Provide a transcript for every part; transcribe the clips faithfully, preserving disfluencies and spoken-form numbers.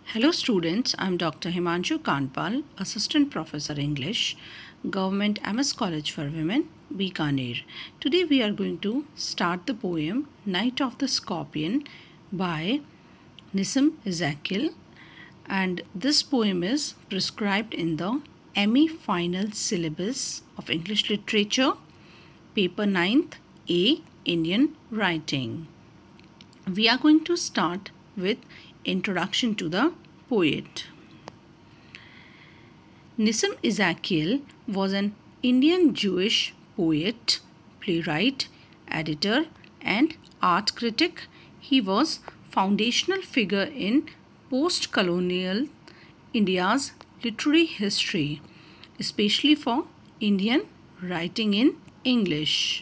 Hello students, I am Doctor Himanshu Kanpal, Assistant Professor English, Government M S College for Women, Bikaner. Today we are going to start the poem Night of the Scorpion by Nissim Ezekiel, and this poem is prescribed in the M E Final Syllabus of English Literature, Paper ninth A, Indian Writing. We are going to start with Introduction to the poet. Nissim Ezekiel was an Indian Jewish poet, playwright, editor, and art critic. He was foundational figure in post-colonial India's literary history, especially for Indian writing in English.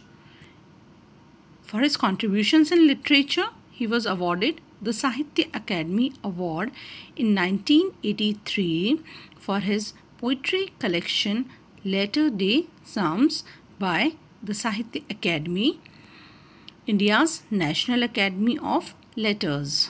For his contributions in literature, he was awarded the Sahitya Akademi Award in nineteen eighty-three for his poetry collection Latter Day Psalms by the Sahitya Akademi, India's National Academy of Letters.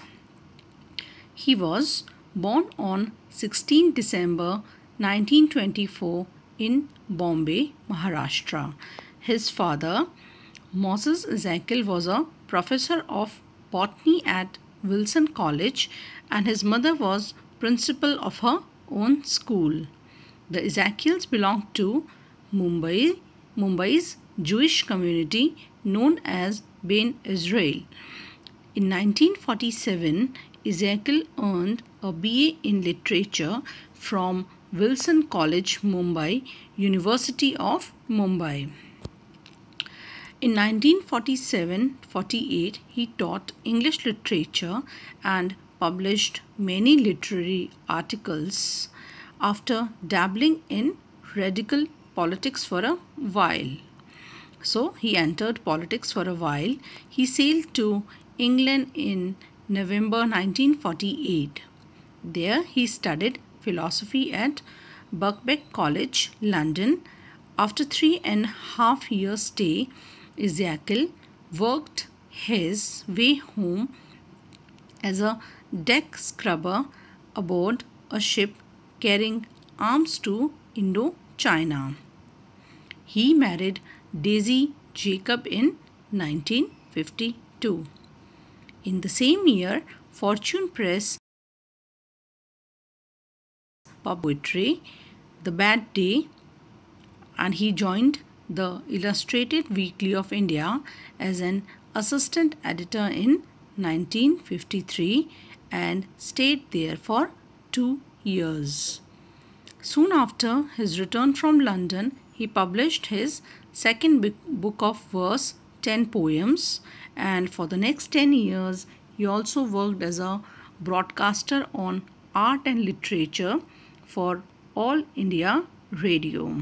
He was born on sixteenth December nineteen twenty-four in Bombay, Maharashtra. His father, Moses Ezekiel, was a professor of botany at Wilson College, and his mother was principal of her own school. The Ezekiels belonged to Mumbai, Mumbai's Jewish community known as Ben Israel. In nineteen forty-seven, Ezekiel earned a B A in literature from Wilson College, Mumbai, University of Mumbai. In nineteen forty-seven forty-eight, he taught English literature and published many literary articles after dabbling in radical politics for a while. So, he entered politics for a while. He sailed to England in November nineteen forty-eight. There, he studied philosophy at Birkbeck College, London. After three and a half years stay, Ezekiel worked his way home as a deck scrubber aboard a ship carrying arms to Indochina. He married Daisy Jacob in nineteen fifty-two. In the same year, Fortune Press published poetry, The Bad Day, and he joined the Illustrated Weekly of India as an assistant editor in nineteen fifty-three and stayed there for two years. Soon after his return from London, he published his second book of verse, ten poems, and for the next ten years, he also worked as a broadcaster on art and literature for All India Radio.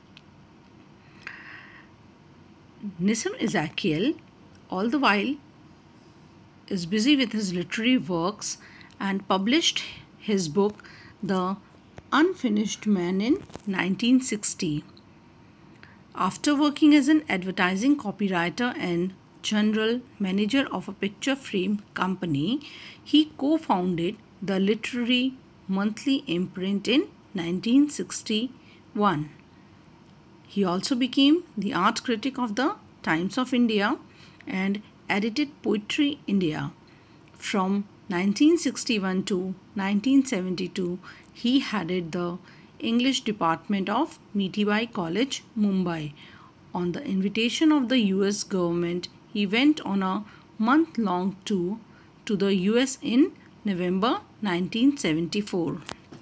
Nissim Ezekiel, all the while, is busy with his literary works and published his book The Unfinished Man in nineteen sixty. After working as an advertising copywriter and general manager of a picture frame company, he co-founded the Literary Monthly imprint in nineteen sixty-one. He also became the art critic of the Times of India and edited Poetry India. From nineteen sixty-one to nineteen seventy-two, he headed the English department of Mitibai College, Mumbai. On the invitation of the U S government, he went on a month-long tour to the U S in November nineteen seventy-four.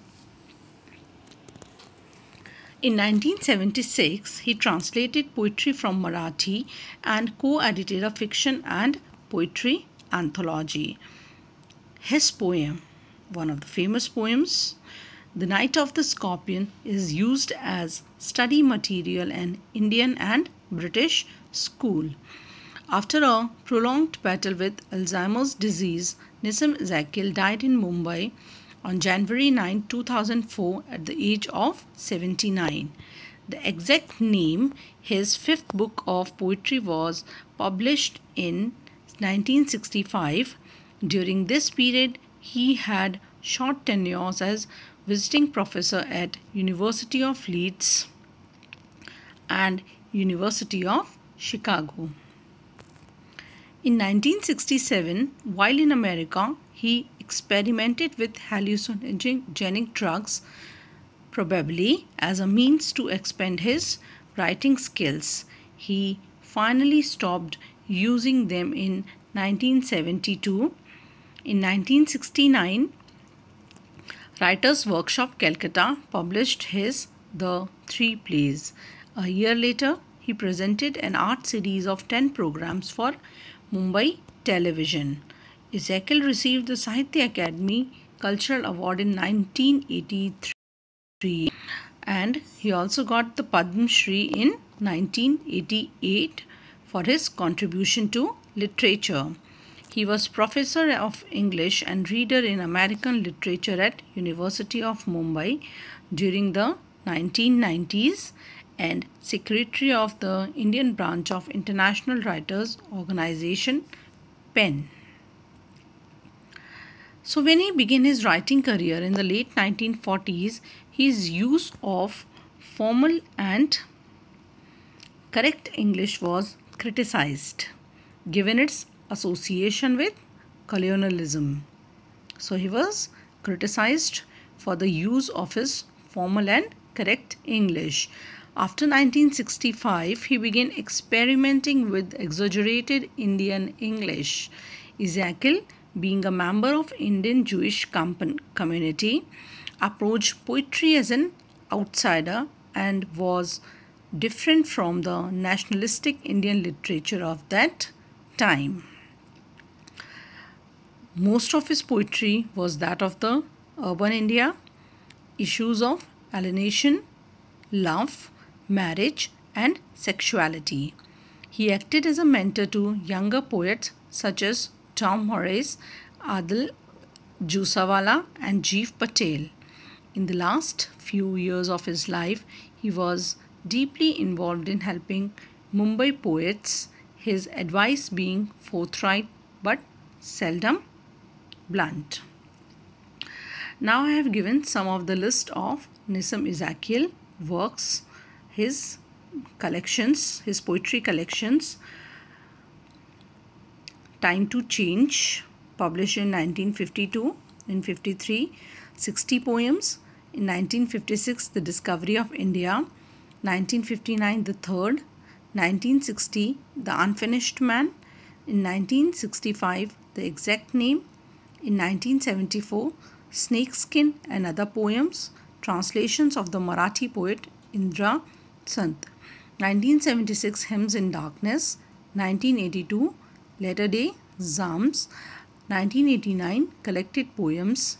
In nineteen seventy-six, he translated poetry from Marathi and co-edited a fiction and poetry anthology. His poem, one of the famous poems, The Night of the Scorpion, is used as study material in Indian and British school. After a prolonged battle with Alzheimer's disease, Nissim Ezekiel died in Mumbai on January ninth, two thousand four at the age of seventy-nine. The exact name, his fifth book of poetry, was published in nineteen sixty-five. During this period, he had short tenures as visiting professor at University of Leeds and University of Chicago. In nineteen sixty-seven, while in America, he experimented with hallucinogenic drugs, probably as a means to expand his writing skills. He finally stopped using them in nineteen seventy-two. In nineteen sixty-nine, Writers' Workshop, Calcutta published his The Three Plays. A year later, he presented an art series of ten programs for Mumbai Television. Ezekiel received the Sahitya Akademi Cultural Award in nineteen eighty-three, and he also got the Padma Shri in nineteen eighty-eight for his contribution to literature. He was professor of English and reader in American literature at University of Mumbai during the nineteen nineties and secretary of the Indian branch of International Writers Organization, P E N. So when he began his writing career in the late nineteen forties, his use of formal and correct English was criticized, given its association with colonialism. So he was criticized for the use of his formal and correct English. After nineteen sixty-five, he began experimenting with exaggerated Indian English. Ezekiel, being a member of Indian Jewish community, approached poetry as an outsider and was different from the nationalistic Indian literature of that time. Most of his poetry was that of the urban India, issues of alienation, love, marriage, and sexuality. He acted as a mentor to younger poets such as Tom Morris, Adil Jusawala, and Jeev Patel. In the last few years of his life, he was deeply involved in helping Mumbai poets, his advice being forthright but seldom blunt. Now I have given some of the list of Nissim Ezekiel works, his collections, his poetry collections. Time to Change, published in nineteen fifty-two. In fifty-three, sixty poems. In nineteen fifty-six, The Discovery of India. nineteen fifty-nine, The Third. nineteen sixty, The Unfinished Man. In nineteen sixty-five, The Exact Name. In nineteen seventy-four, Snakeskin and Other Poems, translations of the Marathi poet Indra Sant. nineteen seventy-six, Hymns in Darkness. nineteen eighty-two, Latter Day Psalms. nineteen eighty-nine, Collected Poems.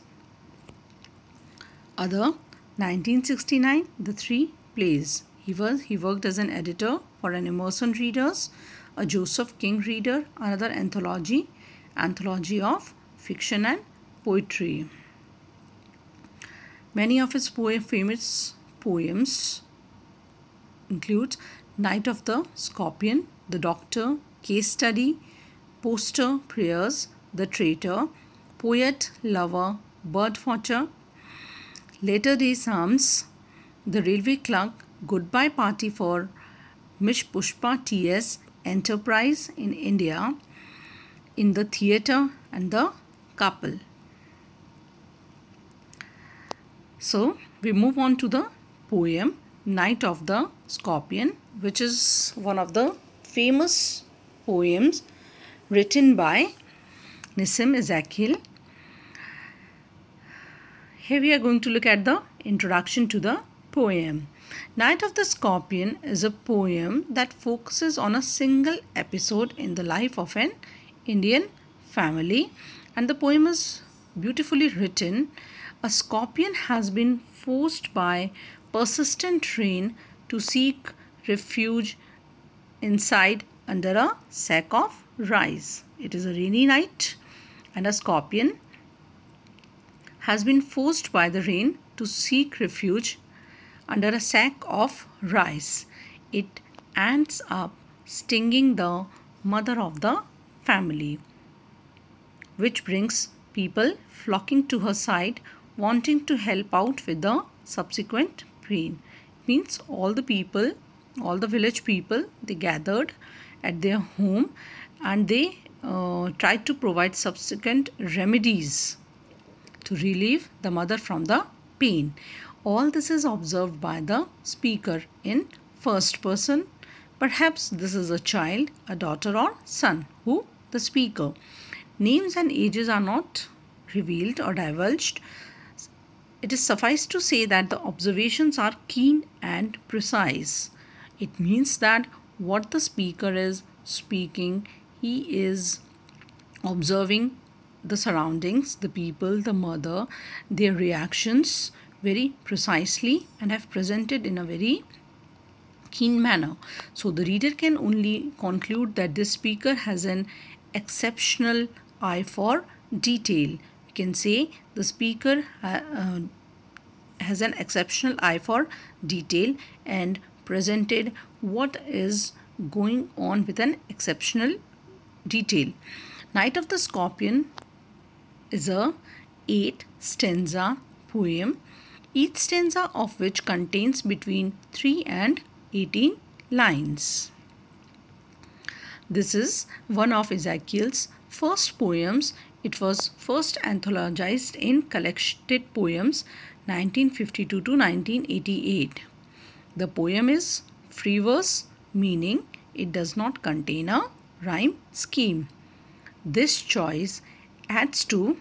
Other. nineteen sixty-nine, The Three Plays. He was he worked as an editor for an Emerson Readers, a Joseph King Reader, another anthology, anthology of fiction and poetry. Many of his poem, famous poems include Night of the Scorpion, The Doctor, Case Study, Poster Prayers, The Traitor, Poet Lover, Birdwatcher, Latter Day Psalms, The Railway Clerk, Goodbye Party for Miss Pushpa T S, Enterprise in India, In the Theatre, and The Couple. So we move on to the poem Night of the Scorpion, which is one of the famous poems written by Nissim Ezekiel. Here we are going to look at the introduction to the poem. Night of the Scorpion is a poem that focuses on a single episode in the life of an Indian family, and the poem is beautifully written. A scorpion has been forced by persistent rain to seek refuge inside under a sack of rice. It is a rainy night, and a scorpion has been forced by the rain to seek refuge under a sack of rice. It ends up stinging the mother of the family, which brings people flocking to her side, wanting to help out with the subsequent pain. Means all the people, all the village people, they gathered at their home and they uh, tried to provide subsequent remedies to relieve the mother from the pain. All this is observed by the speaker in first person. Perhaps this is a child, a daughter or son, who the speaker. Names and ages are not revealed or divulged. It is suffice to say that the observations are keen and precise. It means that what the speaker is speaking, he is observing the surroundings, the people, the mother, their reactions very precisely and have presented in a very keen manner. So the reader can only conclude that this speaker has an exceptional eye for detail. We can say the speaker uh, uh, has an exceptional eye for detail and presented what is going on with an exceptional detail. Knight of the Scorpion is a eight stanza poem, each stanza of which contains between three and eighteen lines. This is one of Ezekiel's first poems. It was first anthologized in Collected Poems nineteen fifty-two to nineteen eighty-eight. The poem is free verse, meaning it does not contain a rhyme scheme. This choice adds to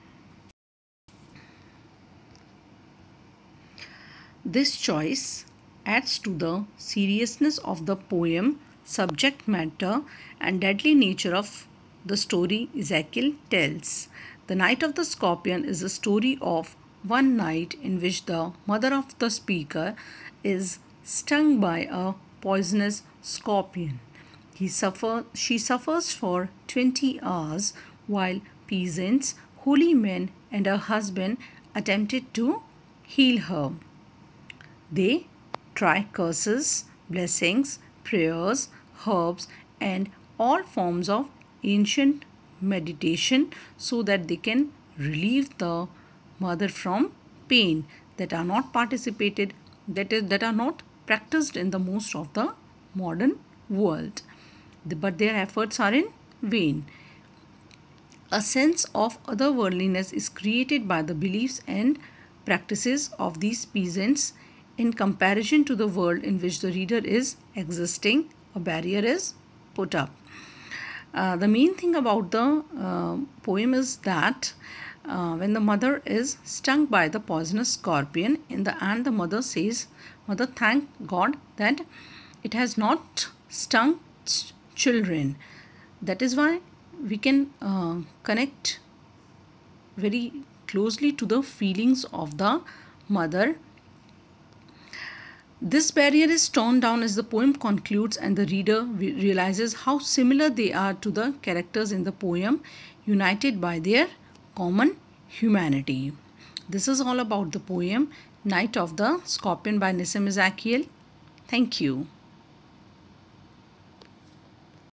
this choice adds to the seriousness of the poem, subject matter and deadly nature of the story Ezekiel tells. The Knight of the Scorpion is a story of one night in which the mother of the speaker is stung by a poisonous scorpion. He suffer, she suffers for twenty hours while peasants, holy men and her husband attempted to heal her. They try curses, blessings, prayers, herbs and all forms of ancient meditation so that they can relieve the mother from pain that are not participated, that is, that are not practiced in the most of the modern world. But their efforts are in vain. A sense of otherworldliness is created by the beliefs and practices of these peasants in comparison to the world in which the reader is existing. A barrier is put up. Uh, the main thing about the uh, poem is that uh, when the mother is stung by the poisonous scorpion, in the end the mother says, Mother, thank God that it has not stung children. That is why we can uh, connect very closely to the feelings of the mother. This barrier is torn down as the poem concludes and the reader realizes how similar they are to the characters in the poem, united by their common humanity. This is all about the poem Knight of the Scorpion by Nissim Ezekiel. Thank you.